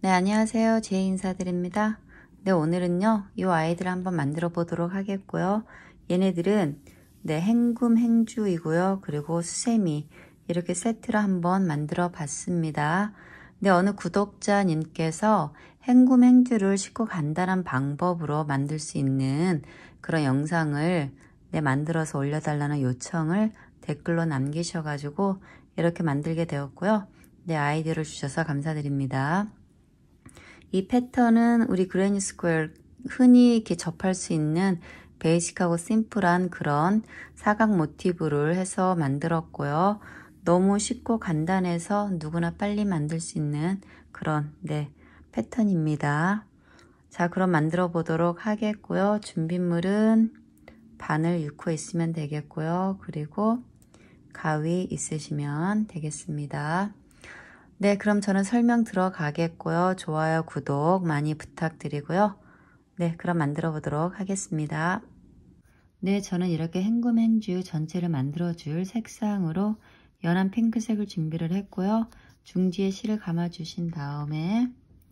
네, 안녕하세요. 제 인사드립니다. 네, 오늘은요, 이 아이들 한번 만들어 보도록 하겠고요. 얘네들은 행굼 행주이고요. 그리고 수세미 이렇게 세트로 한번 만들어 봤습니다. 네, 어느 구독자님께서 행굼 행주를 쉽고 간단한 방법으로 만들 수 있는 그런 영상을 만들어서 올려달라는 요청을 댓글로 남기셔가지고 이렇게 만들게 되었고요. 네, 아이디어를 주셔서 감사드립니다. 이 패턴은 우리 그레니 스퀘어 흔히 이렇게 접할 수 있는 베이직하고 심플한 그런 사각 모티브를 해서 만들었고요. 너무 쉽고 간단해서 누구나 빨리 만들 수 있는 그런 패턴입니다. 자, 그럼 만들어 보도록 하겠고요. 준비물은 바늘 6호 있으면 되겠고요. 그리고 가위 있으시면 되겠습니다. 네, 그럼 저는 설명 들어가겠고요. 좋아요, 구독 많이 부탁드리고요. 네, 그럼 만들어 보도록 하겠습니다. 네, 저는 이렇게 행굼 행주 전체를 만들어 줄 색상으로 연한 핑크색을 준비를 했고요. 중지에 실을 감아 주신 다음에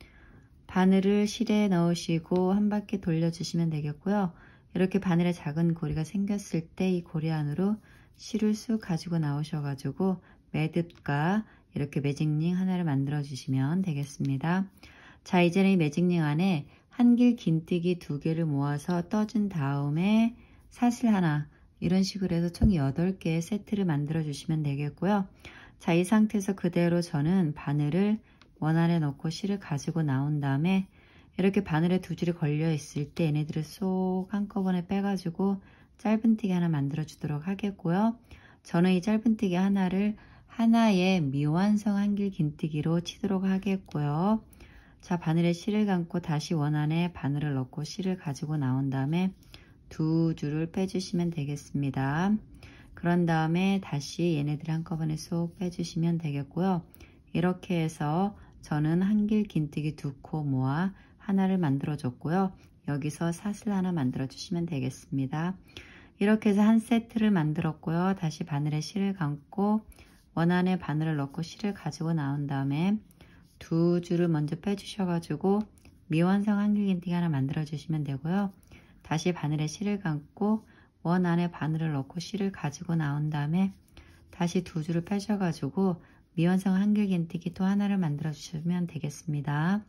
바늘을 실에 넣으시고 한 바퀴 돌려주시면 되겠고요. 이렇게 바늘에 작은 고리가 생겼을 때 이 고리 안으로 실을 쑥 가지고 나오셔가지고 매듭과 이렇게 매직링 하나를 만들어 주시면 되겠습니다. 자, 이제는 이 매직링 안에 한길 긴뜨기 2개를 모아서 떠준 다음에 사슬 하나 이런 식으로 해서 총 8개의 세트를 만들어 주시면 되겠고요. 자, 이 상태에서 그대로 저는 바늘을 원 안에 넣고 실을 가지고 나온 다음에 이렇게 바늘에 2줄이 걸려 있을 때 얘네들을 쏙 한꺼번에 빼가지고 짧은뜨기 하나 만들어 주도록 하겠고요. 저는 이 짧은뜨기 하나를 하나의 미완성 한길 긴뜨기로 치도록 하겠고요. 자, 바늘에 실을 감고 다시 원 안에 바늘을 넣고 실을 가지고 나온 다음에 2줄을 빼주시면 되겠습니다. 그런 다음에 다시 얘네들 한꺼번에 쏙 빼주시면 되겠고요. 이렇게 해서 저는 한길 긴뜨기 2코 모아 하나를 만들어 줬고요. 여기서 사슬 하나 만들어 주시면 되겠습니다. 이렇게 해서 한 세트를 만들었고요. 다시 바늘에 실을 감고 원 안에 바늘을 넣고 실을 가지고 나온 다음에 2줄을 먼저 빼주셔가지고 미완성 한길 긴뜨기 하나 만들어 주시면 되고요. 다시 바늘에 실을 감고 원 안에 바늘을 넣고 실을 가지고 나온 다음에 다시 2줄을 빼셔가지고 미완성 한길 긴뜨기 또 하나를 만들어 주시면 되겠습니다.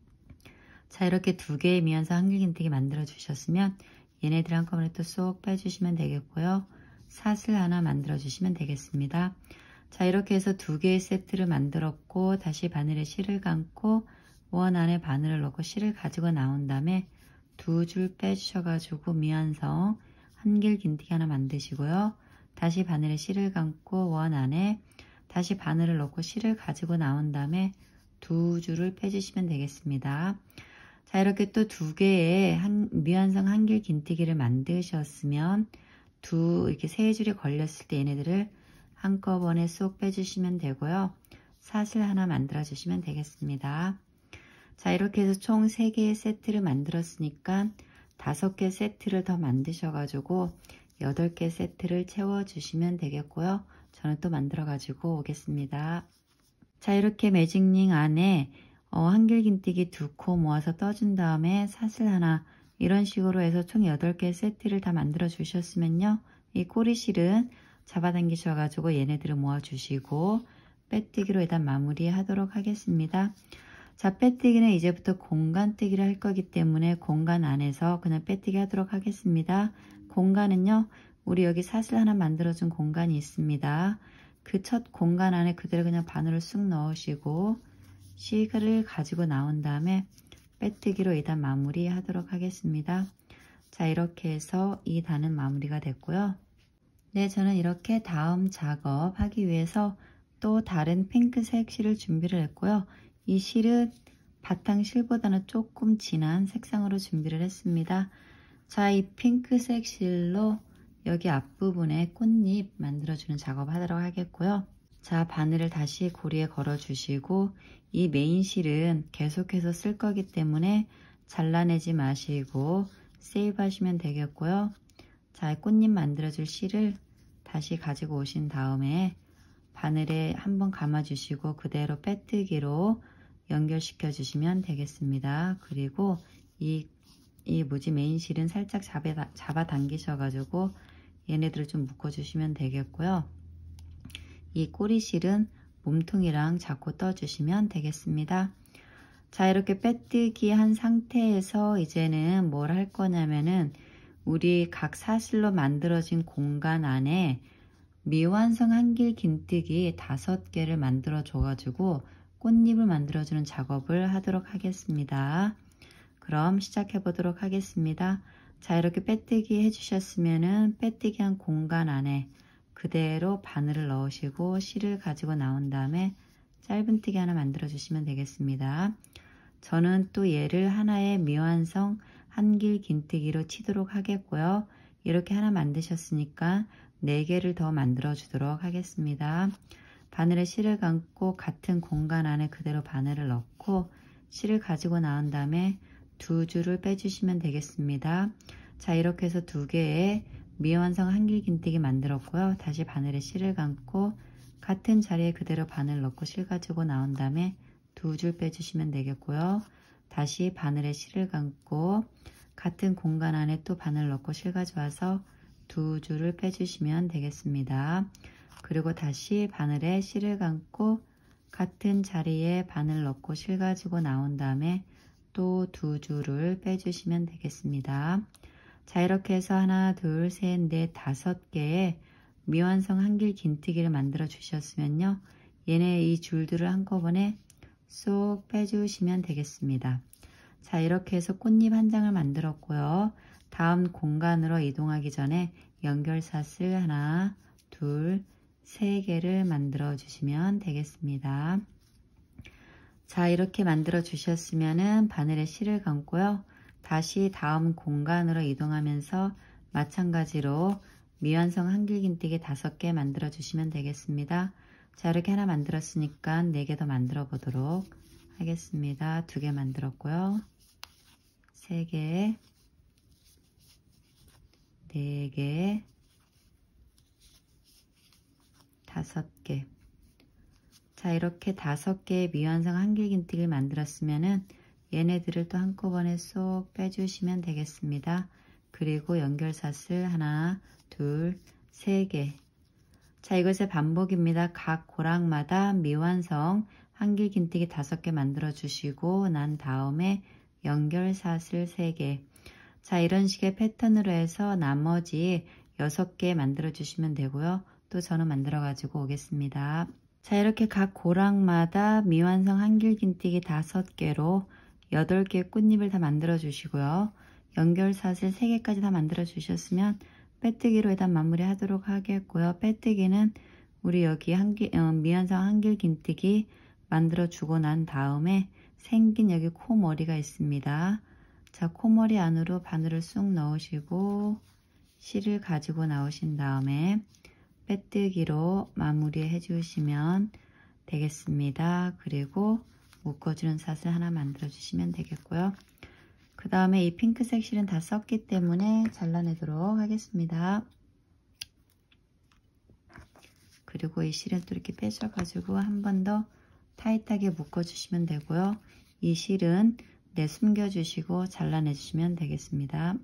자, 이렇게 2개의 미완성 한길 긴뜨기 만들어 주셨으면 얘네들 한꺼번에 또 쏙 빼주시면 되겠고요. 사슬 하나 만들어 주시면 되겠습니다. 자, 이렇게 해서 2개의 세트를 만들었고 다시 바늘에 실을 감고 원 안에 바늘을 넣고 실을 가지고 나온 다음에 2줄 빼주셔가지고 미완성 한길 긴뜨기 하나 만드시고요. 다시 바늘에 실을 감고 원 안에 다시 바늘을 넣고 실을 가지고 나온 다음에 2줄을 빼주시면 되겠습니다. 자, 이렇게 또 2개의 미완성 한길 긴뜨기를 만드셨으면 이렇게 3줄이 걸렸을 때 얘네들을 한꺼번에 쏙 빼주시면 되고요. 사슬 하나 만들어 주시면 되겠습니다. 자, 이렇게 해서 총 3개의 세트를 만들었으니까 5개 세트를 더 만드셔가지고 8개 세트를 채워주시면 되겠고요. 저는 또 만들어 가지고 오겠습니다. 자, 이렇게 매직링 안에 한길 긴뜨기 2코 모아서 떠준 다음에 사슬 하나 이런 식으로 해서 총 8개 세트를 다 만들어 주셨으면요. 이 꼬리실은 잡아당기셔가지고 얘네들을 모아주시고 빼뜨기로 일단 마무리 하도록 하겠습니다. 자, 빼뜨기는 이제부터 공간뜨기를 할 거기 때문에 공간 안에서 그냥 빼뜨기 하도록 하겠습니다. 공간은요, 우리 여기 사슬 하나 만들어준 공간이 있습니다. 그 첫 공간 안에 그대로 그냥 바늘을 쑥 넣으시고 실을 가지고 나온 다음에 빼뜨기로 일단 마무리 하도록 하겠습니다. 자, 이렇게 해서 이 단은 마무리가 됐고요. 네, 저는 이렇게 다음 작업하기 위해서 또 다른 핑크색 실을 준비를 했고요. 이 실은 바탕 실보다는 조금 진한 색상으로 준비를 했습니다. 자, 이 핑크색 실로 여기 앞부분에 꽃잎 만들어주는 작업 하도록 하겠고요. 자, 바늘을 다시 고리에 걸어 주시고 이 메인 실은 계속해서 쓸 거기 때문에 잘라내지 마시고 세이브 하시면 되겠고요. 자, 꽃잎 만들어줄 실을 다시 가지고 오신 다음에 바늘에 한번 감아 주시고 그대로 빼뜨기로 연결시켜 주시면 되겠습니다. 그리고 이 메인 실은 살짝 잡아 당기셔가지고 얘네들을 좀 묶어 주시면 되겠고요. 이 꼬리 실은 몸통이랑 잡고 떠 주시면 되겠습니다. 자, 이렇게 빼뜨기 한 상태에서 이제는 뭘 할 거냐면은 우리 각 사슬로 만들어진 공간 안에 미완성 한길 긴뜨기 5개를 만들어 줘가지고 꽃잎을 만들어주는 작업을 하도록 하겠습니다. 그럼 시작해 보도록 하겠습니다. 자, 이렇게 빼뜨기 해주셨으면은 빼뜨기 한 공간 안에 그대로 바늘을 넣으시고 실을 가지고 나온 다음에 짧은뜨기 하나 만들어 주시면 되겠습니다. 저는 또 얘를 하나의 미완성 한길 긴뜨기로 치도록 하겠고요. 이렇게 하나 만드셨으니까 4개를 더 만들어 주도록 하겠습니다. 바늘에 실을 감고 같은 공간 안에 그대로 바늘을 넣고 실을 가지고 나온 다음에 2줄을 빼주시면 되겠습니다. 자, 이렇게 해서 2개의 미완성 한길 긴뜨기 만들었고요. 다시 바늘에 실을 감고 같은 자리에 그대로 바늘 넣고 실 가지고 나온 다음에 2줄 빼주시면 되겠고요. 다시 바늘에 실을 감고 같은 공간 안에 또 바늘 넣고 실 가져와서 2줄을 빼주시면 되겠습니다. 그리고 다시 바늘에 실을 감고 같은 자리에 바늘 넣고 실 가지고 나온 다음에 또 2줄을 빼주시면 되겠습니다. 자, 이렇게 해서 하나, 둘, 셋, 넷, 5개의 미완성 한길 긴뜨기를 만들어 주셨으면요. 얘네 이 줄들을 한꺼번에 쏙 빼주시면 되겠습니다. 자, 이렇게 해서 꽃잎 한 장을 만들었고요. 다음 공간으로 이동하기 전에 연결사슬 하나, 둘, 3개를 만들어 주시면 되겠습니다. 자, 이렇게 만들어 주셨으면은 바늘에 실을 감고요. 다시 다음 공간으로 이동하면서 마찬가지로 미완성 한길 긴뜨기 5개 만들어 주시면 되겠습니다. 자, 이렇게 하나 만들었으니까 4개 더 만들어 보도록 하겠습니다. 2개 만들었고요. 3개, 4개, 5개. 자, 이렇게 5개의 미완성 한길 긴뜨기를 만들었으면은 얘네들을 또 한꺼번에 쏙 빼주시면 되겠습니다. 그리고 연결사슬 하나, 둘, 3개. 자, 이것의 반복입니다. 각 고랑마다 미완성 한길 긴뜨기 5개 만들어 주시고 난 다음에 연결사슬 3개. 자, 이런 식의 패턴으로 해서 나머지 6개 만들어 주시면 되고요. 또 저는 만들어 가지고 오겠습니다. 자, 이렇게 각 고랑마다 미완성 한길 긴뜨기 5개로 8개의 꽃잎을 다 만들어 주시고요. 연결사슬 3개까지 다 만들어 주셨으면 빼뜨기로 일단 마무리 하도록 하겠고요. 빼뜨기는 우리 여기 미완성 한길 긴뜨기 만들어 주고 난 다음에 생긴 여기 코머리가 있습니다. 자, 코머리 안으로 바늘을 쑥 넣으시고 실을 가지고 나오신 다음에 빼뜨기로 마무리해 주시면 되겠습니다. 그리고 묶어주는 사슬 하나 만들어 주시면 되겠고요. 그 다음에 이 핑크색 실은 다 썼기 때문에 잘라내도록 하겠습니다. 그리고 이 실은 또 이렇게 빼셔가지고 한 번 더 타이트하게 묶어주시면 되고요. 이 실은 숨겨주시고 잘라내주시면 되겠습니다.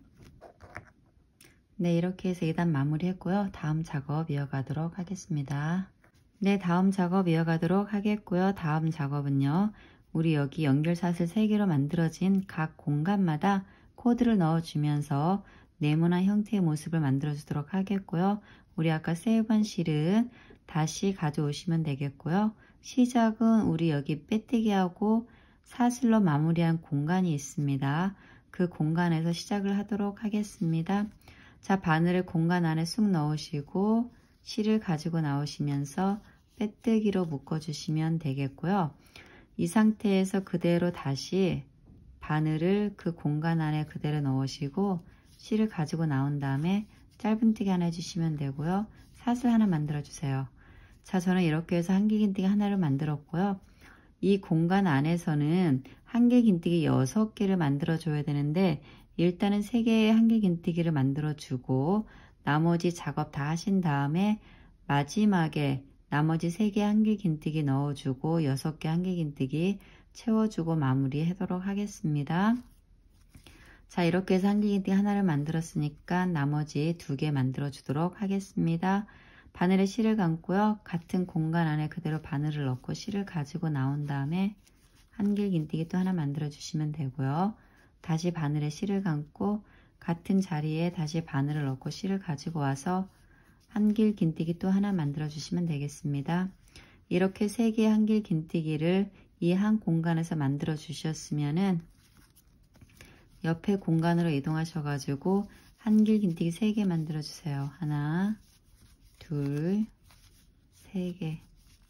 네, 이렇게 해서 2단 마무리 했고요. 다음 작업 이어가도록 하겠습니다. 네, 다음 작업 이어가도록 하겠고요. 다음 작업은요. 우리 여기 연결사슬 3개로 만들어진 각 공간마다 코드를 넣어주면서 네모난 형태의 모습을 만들어 주도록 하겠고요. 우리 아까 세이브한 실은 다시 가져오시면 되겠고요. 시작은 우리 여기 빼뜨기하고 사슬로 마무리한 공간이 있습니다. 그 공간에서 시작을 하도록 하겠습니다. 자, 바늘을 공간 안에 쑥 넣으시고 실을 가지고 나오시면서 빼뜨기로 묶어주시면 되겠고요. 이 상태에서 그대로 다시 바늘을 그 공간 안에 그대로 넣으시고 실을 가지고 나온 다음에 짧은뜨기 하나 해주시면 되고요. 사슬 하나 만들어 주세요. 자, 저는 이렇게 해서 한길 긴뜨기 하나를 만들었고요. 이 공간 안에서는 한길 긴뜨기 6개를 만들어 줘야 되는데 일단은 3개의 한길 긴뜨기를 만들어 주고 나머지 작업 다 하신 다음에 마지막에 나머지 3개 한길 긴뜨기 넣어주고 6개 한길 긴뜨기 채워주고 마무리하도록 하겠습니다. 자, 이렇게 해서 한길긴뜨기 하나를 만들었으니까 나머지 2개 만들어 주도록 하겠습니다. 바늘에 실을 감고요. 같은 공간 안에 그대로 바늘을 넣고 실을 가지고 나온 다음에 한길긴뜨기 또 하나 만들어 주시면 되고요. 다시 바늘에 실을 감고 같은 자리에 다시 바늘을 넣고 실을 가지고 와서 한길긴뜨기 또 하나 만들어 주시면 되겠습니다. 이렇게 3개의 한길긴뜨기를 이 한 공간에서 만들어 주셨으면은 옆에 공간으로 이동하셔가지고 한길긴뜨기 3개 만들어 주세요. 하나, 둘, 3개.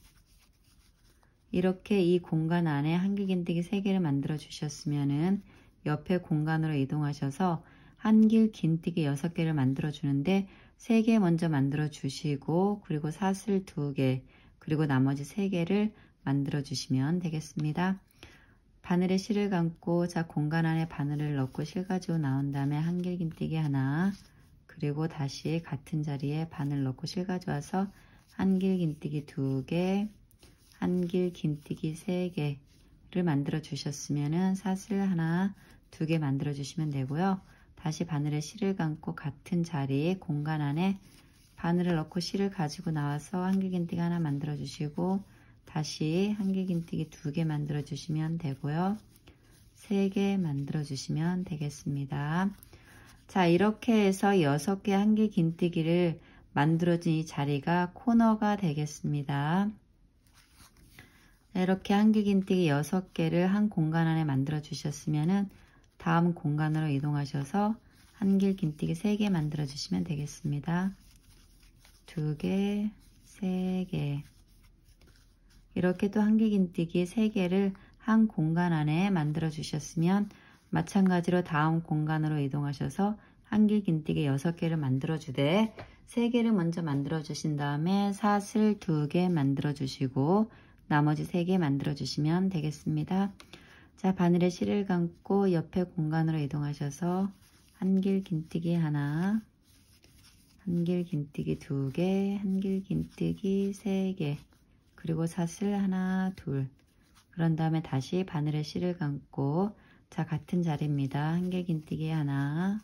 이렇게 이 공간 안에 한길긴뜨기 3개를 만들어 주셨으면은 옆에 공간으로 이동하셔서 한길긴뜨기 6개를 만들어 주는데 3개 먼저 만들어 주시고 그리고 사슬 2개 그리고 나머지 3개를 만들어 주시면 되겠습니다. 바늘에 실을 감고 자 공간 안에 바늘을 넣고 실 가지고 나온 다음에 한길긴뜨기 하나 그리고 다시 같은 자리에 바늘 넣고 실 가져와서 한길긴뜨기 2개 한길긴뜨기 3개를 만들어 주셨으면은 사슬 하나 2개 만들어 주시면 되고요. 다시 바늘에 실을 감고 같은 자리에 공간 안에 바늘을 넣고 실을 가지고 나와서 한길긴뜨기 하나 만들어 주시고 다시 한길긴뜨기 2개 만들어 주시면 되고요. 3개 만들어 주시면 되겠습니다. 자, 이렇게 해서 6개 한길긴뜨기를 만들어진 이 자리가 코너가 되겠습니다. 이렇게 한길긴뜨기 6개를 한 공간 안에 만들어 주셨으면은 다음 공간으로 이동하셔서 한길긴뜨기 3개 만들어 주시면 되겠습니다. 2개, 3개. 이렇게 또 한길긴뜨기 3개를 한 공간 안에 만들어 주셨으면 마찬가지로 다음 공간으로 이동하셔서 한길긴뜨기 6개를 만들어 주되 3개를 먼저 만들어 주신 다음에 사슬 2개 만들어 주시고 나머지 3개 만들어 주시면 되겠습니다. 자, 바늘에 실을 감고 옆에 공간으로 이동하셔서 한길긴뜨기 하나, 한길긴뜨기 2개, 한길긴뜨기 3개, 그리고 사슬 하나, 둘. 그런 다음에 다시 바늘에 실을 감고 자, 같은 자리입니다. 한길긴뜨기 하나,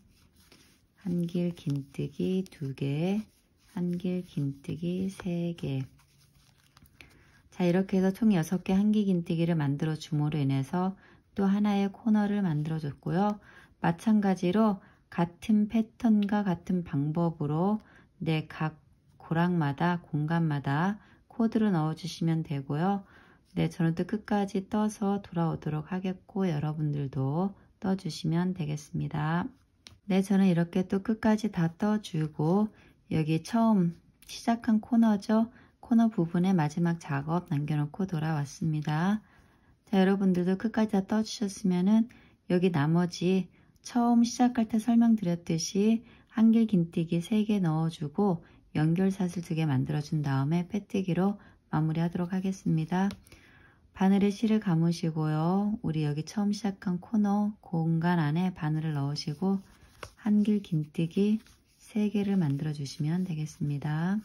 한길긴뜨기 2개, 한길긴뜨기 3개. 자, 이렇게 해서 총 6개 한길긴뜨기를 만들어 줌으로 인해서 또 하나의 코너를 만들어 줬고요. 마찬가지로 같은 패턴과 같은 방법으로 각 고랑마다 공간마다 코드를 넣어 주시면 되고요. 네, 저는 또 끝까지 떠서 돌아오도록 하겠고 여러분들도 떠 주시면 되겠습니다. 네, 저는 이렇게 또 끝까지 다 떠주고 여기 처음 시작한 코너죠. 코너 부분에 마지막 작업 남겨놓고 돌아왔습니다. 자, 여러분들도 끝까지 다 떠주셨으면은 여기 나머지 처음 시작할 때 설명드렸듯이 한길긴뜨기 3개 넣어주고 연결사슬 2개 만들어준 다음에 빼뜨기로 마무리하도록 하겠습니다. 바늘에 실을 감으시고요. 우리 여기 처음 시작한 코너 공간 안에 바늘을 넣으시고 한길긴뜨기 3개를 만들어 주시면 되겠습니다.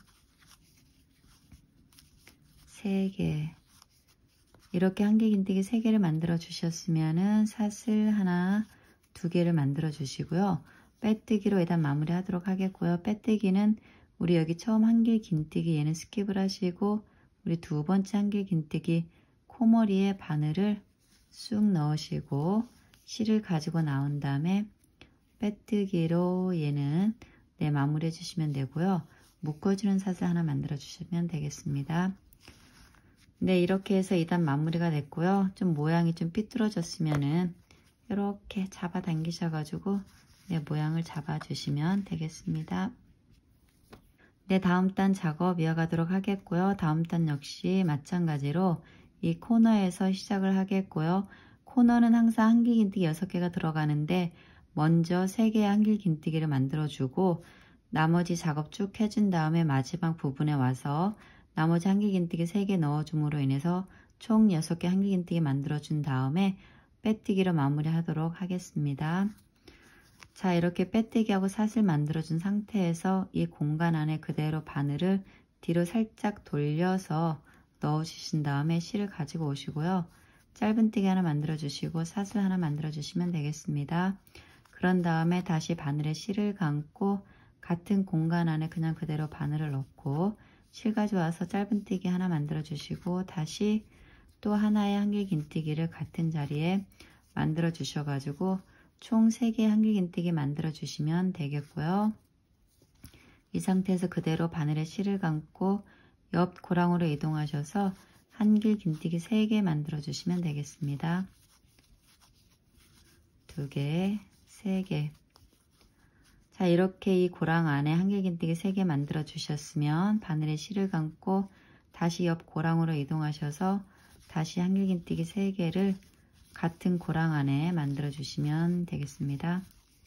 3개. 이렇게 한길긴뜨기 3개를 만들어 주셨으면은 사슬 하나 2개를 만들어 주시고요. 빼뜨기로 일단 마무리 하도록 하겠고요. 빼뜨기는 우리 여기 처음 한길긴뜨기 얘는 스킵을 하시고 우리 2번째 한길긴뜨기 코머리에 바늘을 쑥 넣으시고 실을 가지고 나온 다음에 빼뜨기로 얘는 마무리 해주시면 되고요. 묶어주는 사슬 하나 만들어 주시면 되겠습니다. 네, 이렇게 해서 2단 마무리가 됐고요. 좀 모양이 좀 삐뚤어졌으면은 이렇게 잡아 당기셔가지고 모양을 잡아 주시면 되겠습니다. 네, 다음 단 작업 이어가도록 하겠고요. 다음 단 역시 마찬가지로 이 코너에서 시작을 하겠고요. 코너는 항상 한길긴뜨기 6개가 들어가는데 먼저 3개의 한길긴뜨기를 만들어주고 나머지 작업 쭉 해준 다음에 마지막 부분에 와서 나머지 한길긴뜨기 3개 넣어줌으로 인해서 총 6개 한길긴뜨기 만들어준 다음에 빼뜨기로 마무리하도록 하겠습니다. 자, 이렇게 빼뜨기하고 사슬 만들어준 상태에서 이 공간 안에 그대로 바늘을 뒤로 살짝 돌려서 넣어주신 다음에 실을 가지고 오시고요. 짧은뜨기 하나 만들어 주시고 사슬 하나 만들어 주시면 되겠습니다. 그런 다음에 다시 바늘에 실을 감고 같은 공간 안에 그냥 그대로 바늘을 넣고 실 가져와서 짧은뜨기 하나 만들어 주시고 다시 또 하나의 한길긴뜨기를 같은 자리에 만들어 주셔가지고 총 3개의 한길긴뜨기 만들어 주시면 되겠고요. 이 상태에서 그대로 바늘에 실을 감고 옆 고랑으로 이동하셔서 한길긴뜨기 3개 만들어 주시면 되겠습니다. 2개, 3개. 자, 이렇게 이 고랑 안에 한길긴뜨기 3개 만들어 주셨으면 바늘에 실을 감고 다시 옆 고랑으로 이동하셔서 다시 한길긴뜨기 3개를 같은 고랑 안에 만들어 주시면 되겠습니다.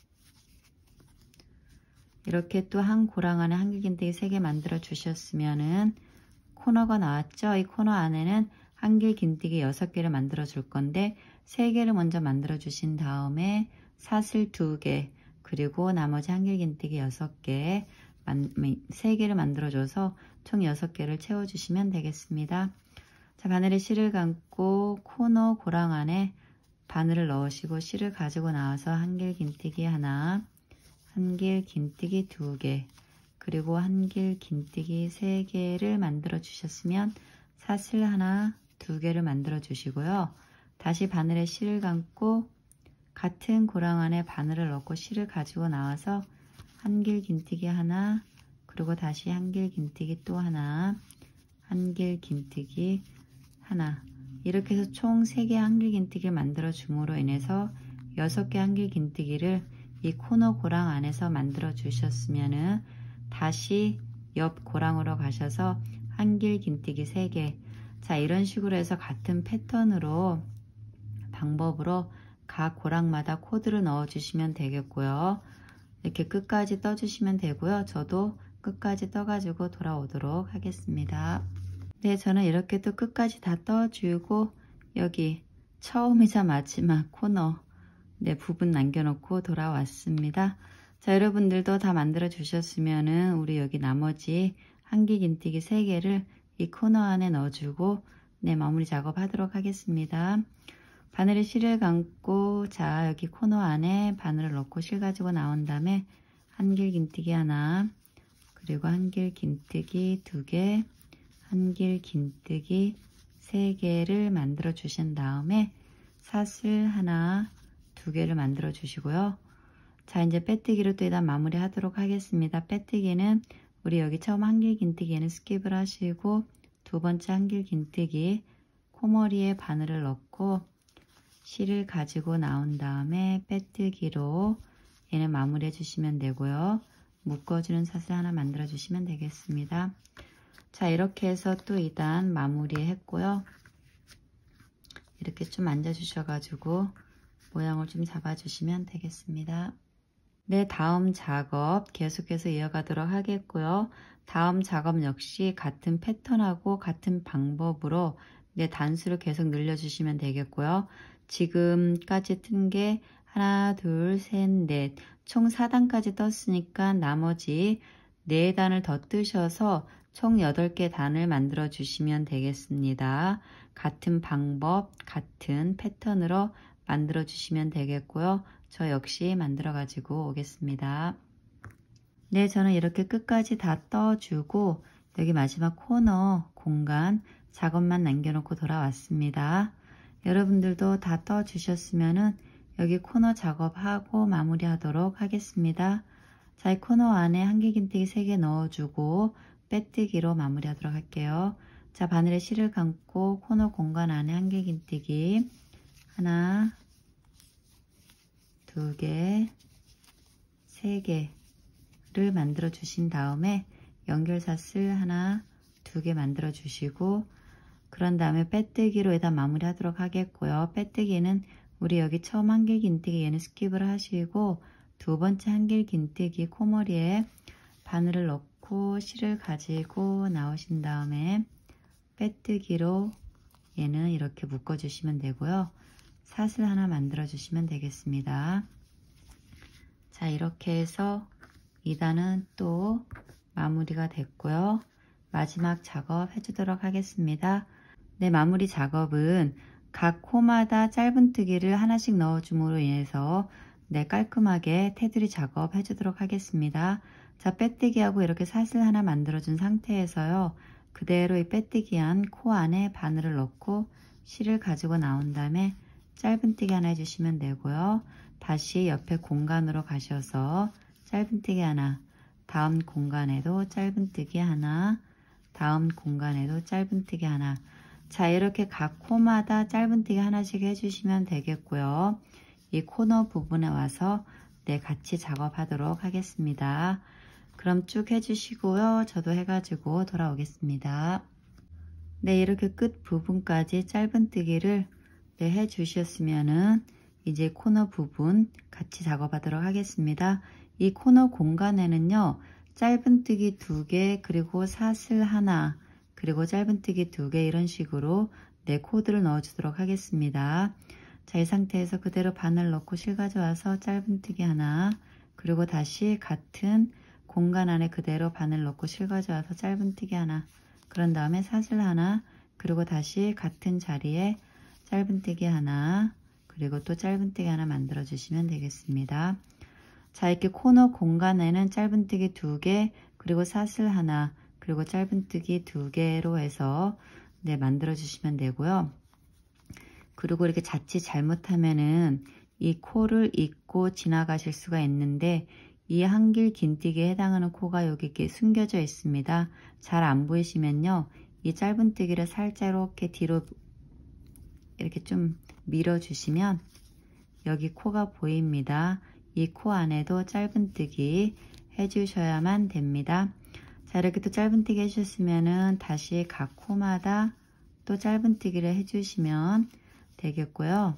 이렇게 또 한 고랑 안에 한길긴뜨기 3개 만들어 주셨으면은 코너가 나왔죠? 이 코너 안에는 한길긴뜨기 6개를 만들어 줄 건데 3개를 먼저 만들어 주신 다음에 사슬 2개 그리고 나머지 한길긴뜨기 6개 3개를 만들어 줘서 총 6개를 채워 주시면 되겠습니다. 자, 바늘에 실을 감고 코너 고랑 안에 바늘을 넣으시고 실을 가지고 나와서 한길긴뜨기 하나, 한길긴뜨기 2개, 그리고 한길긴뜨기 3개를 만들어 주셨으면 사슬 하나, 2개를 만들어 주시고요. 다시 바늘에 실을 감고 같은 고랑 안에 바늘을 넣고 실을 가지고 나와서 한길긴뜨기 하나, 그리고 다시 한길긴뜨기 또 하나, 한길긴뜨기 하나, 이렇게 해서 총 3개 한길긴뜨기를 만들어 줌으로 인해서 6개 한길긴뜨기를 이 코너 고랑 안에서 만들어 주셨으면은 다시 옆 고랑으로 가셔서 한길긴뜨기 3개. 자, 이런 식으로 해서 같은 패턴으로 방법으로 각 고랑마다 코드를 넣어 주시면 되겠고요. 이렇게 끝까지 떠 주시면 되고요. 저도 끝까지 떠 가지고 돌아오도록 하겠습니다. 네, 저는 이렇게 또 끝까지 다 떠주고 여기 처음이자 마지막 코너 부분 남겨놓고 돌아왔습니다. 자, 여러분들도 다 만들어 주셨으면은 우리 여기 나머지 한길긴뜨기 3개를 이 코너 안에 넣어주고 마무리 작업하도록 하겠습니다. 바늘에 실을 감고 자, 여기 코너 안에 바늘을 넣고 실 가지고 나온 다음에 한길긴뜨기 하나, 그리고 한길긴뜨기 2개, 한길긴뜨기 3개를 만들어 주신 다음에 사슬 하나, 2개를 만들어 주시고요. 자, 이제 빼뜨기로 또 일단 마무리 하도록 하겠습니다. 빼뜨기는 우리 여기 처음 한길긴뜨기에는 스킵을 하시고 두 번째 한길긴뜨기 코머리에 바늘을 넣고 실을 가지고 나온 다음에 빼뜨기로 얘는 마무리 해주시면 되고요. 묶어주는 사슬 하나 만들어 주시면 되겠습니다. 자, 이렇게 해서 또 2단 마무리 했고요. 이렇게 좀 앉아 주셔가지고 모양을 좀 잡아 주시면 되겠습니다. 네, 다음 작업 계속해서 이어가도록 하겠고요. 다음 작업 역시 같은 패턴하고 같은 방법으로 단수를 계속 늘려주시면 되겠고요. 지금까지 뜬 게 하나, 둘, 셋, 넷, 총 4단까지 떴으니까 나머지 4단을 더 뜨셔서 총 8개 단을 만들어 주시면 되겠습니다. 같은 방법, 같은 패턴으로 만들어 주시면 되겠고요. 저 역시 만들어 가지고 오겠습니다. 네, 저는 이렇게 끝까지 다 떠주고 여기 마지막 코너 공간 작업만 남겨놓고 돌아왔습니다. 여러분들도 다 떠주셨으면은 여기 코너 작업하고 마무리하도록 하겠습니다. 자, 이 코너 안에 한길긴뜨기 3개 넣어주고 빼뜨기로 마무리하도록 할게요. 자, 바늘에 실을 감고 코너 공간 안에 한길긴뜨기 하나, 2개, 3개를 만들어 주신 다음에 연결사슬 하나, 2개 만들어 주시고 그런 다음에 빼뜨기로 일단 마무리 하도록 하겠고요. 빼뜨기는 우리 여기 처음 한길긴뜨기 얘는 스킵을 하시고 두 번째 한길긴뜨기 코머리에 바늘을 넣고 실을 가지고 나오신 다음에 빼뜨기로 얘는 이렇게 묶어 주시면 되고요. 사슬 하나 만들어 주시면 되겠습니다. 자, 이렇게 해서 2단은 또 마무리가 됐고요. 마지막 작업 해주도록 하겠습니다. 네, 마무리 작업은 각 코마다 짧은뜨기를 하나씩 넣어줌으로 인해서 깔끔하게 테두리 작업 해주도록 하겠습니다. 자, 빼뜨기하고 이렇게 사슬 하나 만들어준 상태에서요. 그대로 이 빼뜨기한 코 안에 바늘을 넣고 실을 가지고 나온 다음에 짧은뜨기 하나 해주시면 되고요. 다시 옆에 공간으로 가셔서 짧은뜨기 하나, 다음 공간에도 짧은뜨기 하나, 다음 공간에도 짧은뜨기 하나. 자, 이렇게 각 코마다 짧은뜨기 하나씩 해주시면 되겠고요. 이 코너 부분에 와서 같이 작업하도록 하겠습니다. 그럼 쭉 해주시고요. 저도 해가지고 돌아오겠습니다. 이렇게 끝 부분까지 짧은뜨기를 해주셨으면은 이제 코너 부분 같이 작업하도록 하겠습니다. 이 코너 공간에는요, 짧은뜨기 2개, 그리고 사슬 하나, 그리고 짧은뜨기 2개 이런 식으로 코드를 넣어주도록 하겠습니다. 자, 이 상태에서 그대로 바늘 넣고 실 가져와서 짧은뜨기 하나, 그리고 다시 같은 공간 안에 그대로 바늘 넣고 실 가져와서 짧은뜨기 하나, 그런 다음에 사슬 하나, 그리고 다시 같은 자리에 짧은뜨기 하나, 그리고 또 짧은뜨기 하나 만들어 주시면 되겠습니다. 자, 이렇게 코너 공간에는 짧은뜨기 2개, 그리고 사슬 하나, 그리고 짧은뜨기 2개로 해서 만들어 주시면 되고요. 그리고 이렇게 자칫 잘못하면은 이 코를 잇고 지나가실 수가 있는데, 이 한길 긴뜨기에 해당하는 코가 여기 이렇게 숨겨져 있습니다. 잘 안 보이시면요, 이 짧은뜨기를 살짝 이렇게 뒤로 이렇게 좀 밀어 주시면 여기 코가 보입니다. 이 코 안에도 짧은뜨기 해주셔야만 됩니다. 자, 이렇게 또 짧은뜨기 해주셨으면은 다시 각 코마다 또 짧은뜨기를 해주시면 되겠고요.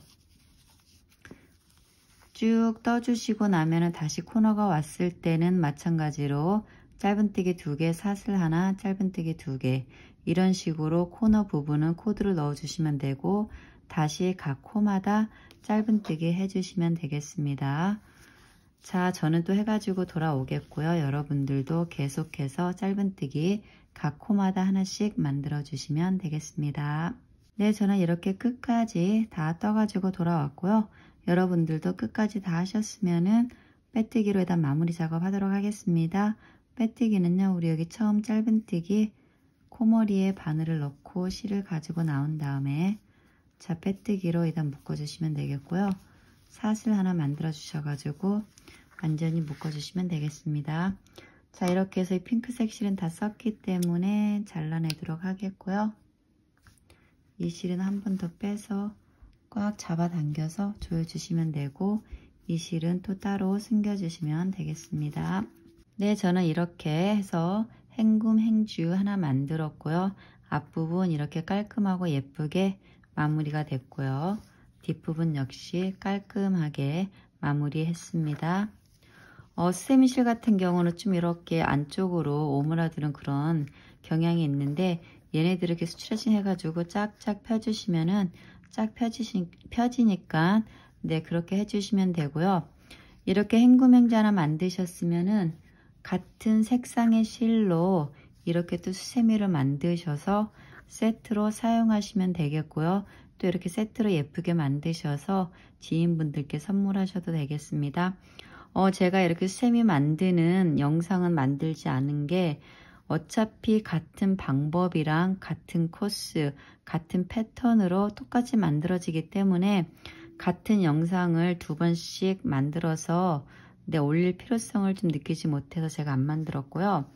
쭉 떠주시고 나면은 다시 코너가 왔을 때는 마찬가지로 짧은뜨기 2개, 사슬 하나, 짧은뜨기 2개 이런 식으로 코너 부분은 코드를 넣어 주시면 되고, 다시 각 코마다 짧은뜨기 해주시면 되겠습니다. 자, 저는 또 해가지고 돌아오겠고요. 여러분들도 계속해서 짧은뜨기 각 코마다 하나씩 만들어 주시면 되겠습니다. 저는 이렇게 끝까지 다 떠가지고 돌아왔고요. 여러분들도 끝까지 다 하셨으면은 빼뜨기로 일단 마무리 작업 하도록 하겠습니다. 빼뜨기는요, 우리 여기 처음 짧은뜨기 코머리에 바늘을 넣고 실을 가지고 나온 다음에, 자, 빼뜨기로 일단 묶어주시면 되겠고요. 사슬 하나 만들어 주셔가지고 완전히 묶어주시면 되겠습니다. 자, 이렇게 해서 이 핑크색 실은 다 썼기 때문에 잘라내도록 하겠고요. 이 실은 한 번 더 빼서 꽉 잡아당겨서 조여주시면 되고, 이 실은 또 따로 숨겨주시면 되겠습니다. 저는 이렇게 해서 행굼 행주 하나 만들었고요. 앞부분 이렇게 깔끔하고 예쁘게 마무리가 됐고요. 뒷부분 역시 깔끔하게 마무리했습니다. 스테미실 같은 경우는 좀 이렇게 안쪽으로 오므라드는 그런 경향이 있는데, 얘네들을 이렇게 수출하신 해가지고 짝짝 펴주시면은 짝 펴지니까 그렇게 해주시면 되고요. 이렇게 행굼 행주 하나 만드셨으면은 같은 색상의 실로 이렇게 또 수세미를 만드셔서 세트로 사용하시면 되겠고요. 또 이렇게 세트로 예쁘게 만드셔서 지인분들께 선물하셔도 되겠습니다. 제가 이렇게 수세미 만드는 영상은 만들지 않은 게, 어차피 같은 방법이랑 같은 코스, 같은 패턴으로 똑같이 만들어지기 때문에 같은 영상을 2번씩 만들어서 올릴 필요성을 좀 느끼지 못해서 제가 안 만들었고요.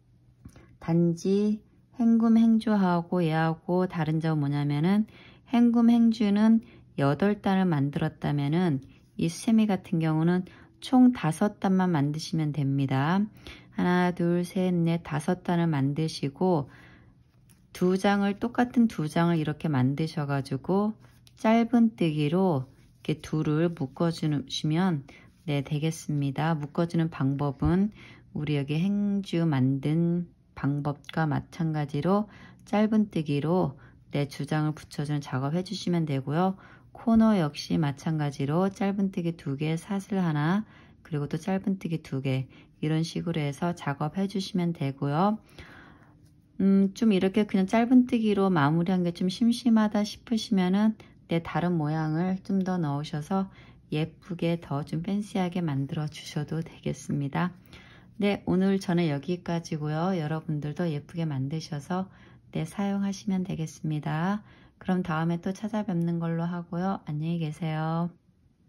단지 행굼 행주하고 얘하고 다른 점은 뭐냐면은, 행굼 행주는 8단을 만들었다면은 이 수세미 같은 경우는 총 5단만 만드시면 됩니다. 하나, 둘, 셋, 넷, 5단을 만드시고, 2장을 똑같은 2장을 이렇게 만드셔가지고 짧은뜨기로 이렇게 둘을 묶어주시면 되겠습니다. 묶어주는 방법은 우리 여기 행주 만든 방법과 마찬가지로 짧은뜨기로 주장을 붙여주는 작업 해주시면 되고요. 코너 역시 마찬가지로 짧은뜨기 2개, 사슬 하나, 그리고 또 짧은뜨기 2개 이런 식으로 해서 작업해 주시면 되고요. 좀 이렇게 그냥 짧은뜨기로 마무리한 게 좀 심심하다 싶으시면은 다른 모양을 좀 더 넣으셔서 예쁘게 더 좀 팬시하게 만들어 주셔도 되겠습니다. 네, 오늘 저는 여기까지고요. 여러분들도 예쁘게 만드셔서 사용하시면 되겠습니다. 그럼 다음에 또 찾아뵙는 걸로 하고요. 안녕히 계세요.